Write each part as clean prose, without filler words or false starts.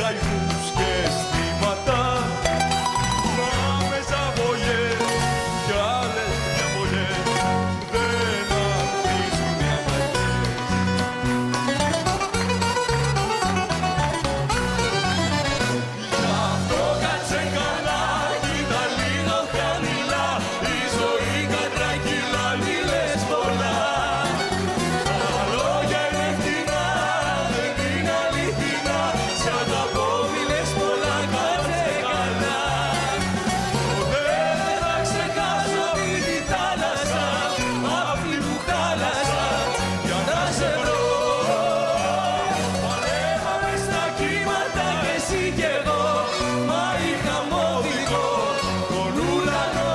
καημούς και αισθήματα. Μα με ζαβολιές κι άλλες διαβολιές δεν αφήσουν οι αγκαλιές. Γι' αυτό κάτσε καλά, κοίτα λίγο χαμηλά, η ζωή κατρακυλά, μη λες πολλά. Τα λόγια είναι φτηνά, δεν είναι αληθινά, σ' αγαπώ μη λες πολλά, κάτσε καλά. Ποτέ δεν θα ξεχάσω αυτή τη θάλασσα, αυτή που χάλασα για να σε βρω. Παλεύαμε στα κύματα κι εσύ κι εγώ, μα είχαμε οδηγό τον ουρανό.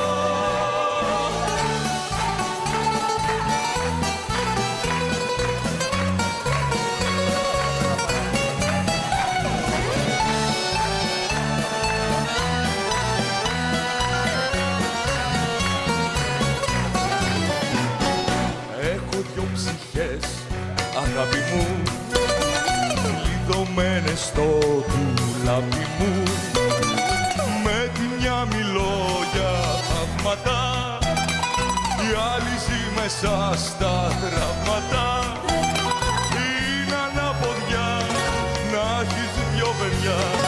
Έχω δυο ψυχές, αγάπη μου, κλειδωμένες στο ντουλάπι μου. Με τη μια μιλώ για θαύματα, η άλλη ζει μέσα στα τραύματα. Είναι αναποδιά να έχεις δυο παιδιά